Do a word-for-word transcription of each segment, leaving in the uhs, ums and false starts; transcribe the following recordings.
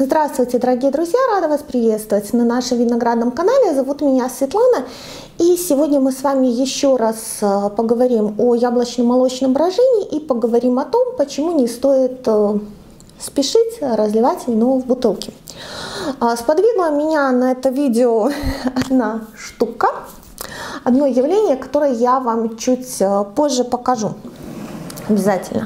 Здравствуйте, дорогие друзья! Рада вас приветствовать на нашем виноградном канале. Зовут меня Светлана. И сегодня мы с вами еще раз поговорим о яблочно-молочном брожении и поговорим о том, почему не стоит спешить разливать вино в бутылки. Сподвигла меня на это видео одна штука, одно явление, которое я вам чуть позже покажу. Обязательно.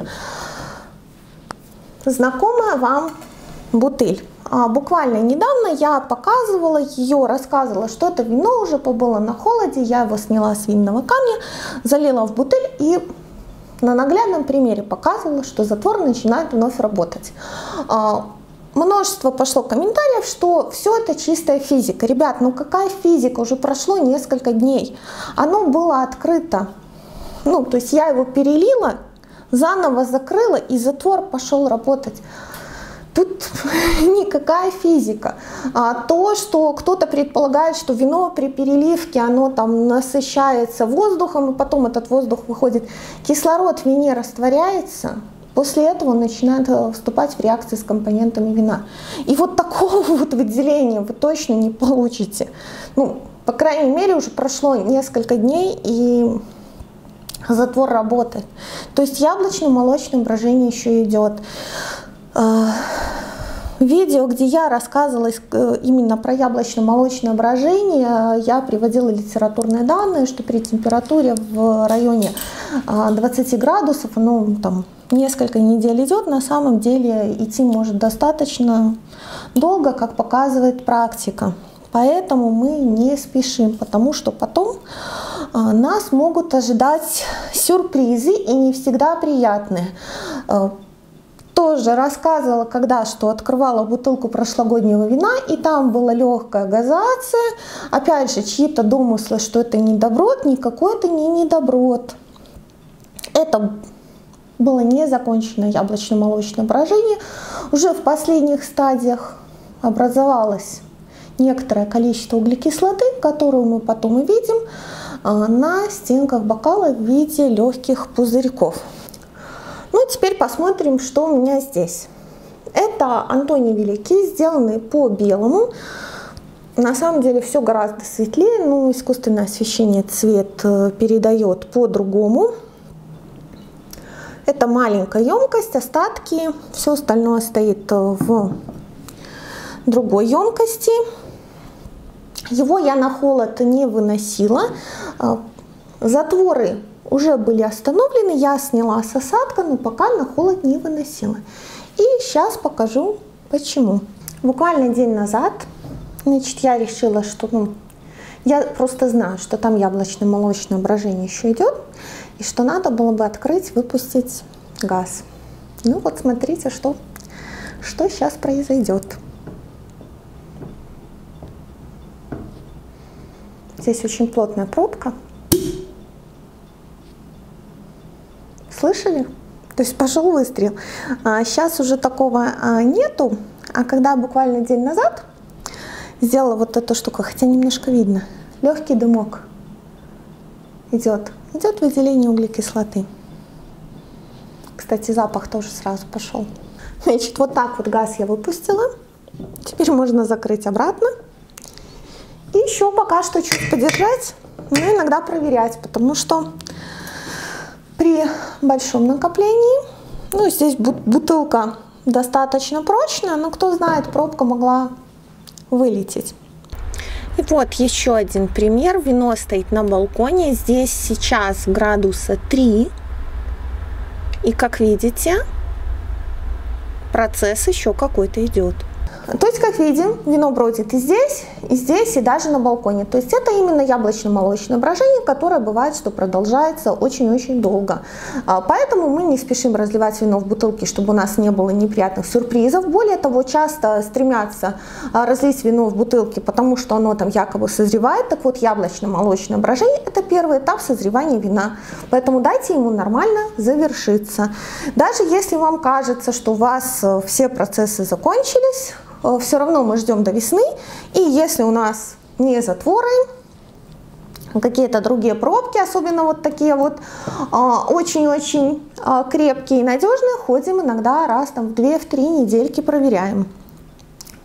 Знакомая вам бутыль. А, буквально недавно я показывала ее, рассказывала, что это вино уже побыло на холоде, я его сняла с винного камня, залила в бутыль и на наглядном примере показывала, что затвор начинает вновь работать. А, множество пошло комментариев, что все это чистая физика. Ребят, ну какая физика? Уже прошло несколько дней. Оно было открыто. Ну, то есть я его перелила, заново закрыла, и затвор пошел работать. Тут никакая физика. А то, что кто-то предполагает, что вино при переливке, оно там насыщается воздухом, и потом этот воздух выходит, кислород в вине растворяется, после этого он начинает вступать в реакции с компонентами вина. И вот такого вот выделения вы точно не получите. Ну, по крайней мере, уже прошло несколько дней, и затвор работает. То есть яблочно-молочное брожение еще идет. Видео, где я рассказывала именно про яблочно-молочное брожение, я приводила литературные данные, что при температуре в районе двадцати градусов, ну, там несколько недель идет, на самом деле идти может достаточно долго, как показывает практика. Поэтому мы не спешим, потому что потом нас могут ожидать сюрпризы, и не всегда приятные. Тоже рассказывала, когда что открывала бутылку прошлогоднего вина, и там была легкая газация. Опять же, чьи-то домыслы, что это недоброт, никакой это не недоброт. Это было незаконченное яблочно-молочное брожение. Уже в последних стадиях образовалось некоторое количество углекислоты, которую мы потом увидим на стенках бокала в виде легких пузырьков. Ну, теперь посмотрим, что у меня здесь. Это Антоний Великий, сделанный по белому. На самом деле все гораздо светлее, но искусственное освещение цвет передает по-другому. Это маленькая емкость, остатки, все остальное стоит в другой емкости. Его я на холод не выносила. Затворы уже были остановлены, я сняла с осадка, но пока на холод не выносила. И сейчас покажу почему. Буквально день назад, значит, я решила, что, ну, я просто знаю, что там яблочно-молочное брожение еще идет, и что надо было бы открыть, выпустить газ. Ну вот смотрите, что, что сейчас произойдет. Здесь очень плотная пробка. Слышали? То есть пошел выстрел. А сейчас уже такого а, нету. А когда буквально день назад сделала вот эту штуку, хотя немножко видно, легкий дымок идет. Идет выделение углекислоты. Кстати, запах тоже сразу пошел. Значит, вот так вот газ я выпустила. Теперь можно закрыть обратно. И еще пока что чуть подержать, но иногда проверять, потому что при большом накоплении, ну, здесь бутылка достаточно прочная, но кто знает, пробка могла вылететь. И вот еще один пример. Вино стоит на балконе. Здесь сейчас градуса три. И как видите, процесс еще какой-то идет. То есть, как видим, вино бродит и здесь, и здесь, и даже на балконе. То есть это именно яблочно-молочное брожение, которое бывает, что продолжается очень-очень долго. Поэтому мы не спешим разливать вино в бутылки, чтобы у нас не было неприятных сюрпризов. Более того, часто стремятся разлить вино в бутылки, потому что оно там якобы созревает. Так вот, яблочно-молочное брожение – это первый этап созревания вина. Поэтому дайте ему нормально завершиться. Даже если вам кажется, что у вас все процессы закончились, все равно мы ждем до весны, и если у нас не затворы, какие-то другие пробки, особенно вот такие вот очень-очень крепкие и надежные, ходим иногда раз там в две-три недельки проверяем.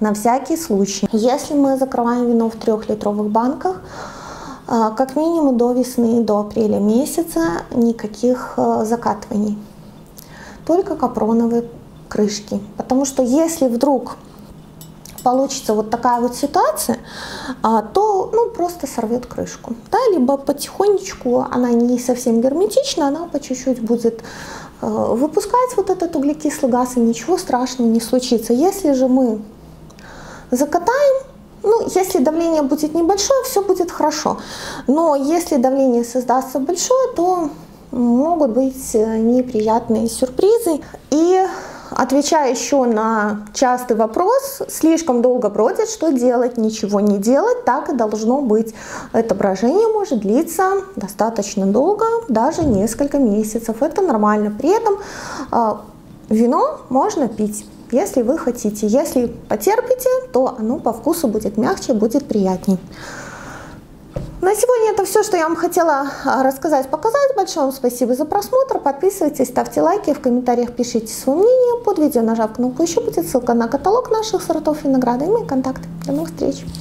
на всякий случай, если мы закрываем вино в трехлитровых банках, как минимум до весны, до апреля месяца никаких закатываний, только капроновые крышки. Потому что если вдруг получится вот такая вот ситуация, то ну, просто сорвет крышку. Да? Либо потихонечку, она не совсем герметична, она по чуть-чуть будет выпускать вот этот углекислый газ, и ничего страшного не случится. Если же мы закатаем, ну, если давление будет небольшое, все будет хорошо. Но если давление создастся большое, то могут быть неприятные сюрпризы. И отвечая еще на частый вопрос, слишком долго бродит, что делать? Ничего не делать, так и должно быть. Это брожение может длиться достаточно долго, даже несколько месяцев. Это нормально. При этом э, вино можно пить, если вы хотите. Если потерпите, то оно по вкусу будет мягче, будет приятней. На сегодня это все, что я вам хотела рассказать, показать. Большое вам спасибо за просмотр. Подписывайтесь, ставьте лайки, в комментариях пишите свое мнение. Под видео, нажав кнопку «Еще», будет ссылка на каталог наших сортов винограда и мои контакты. До новых встреч!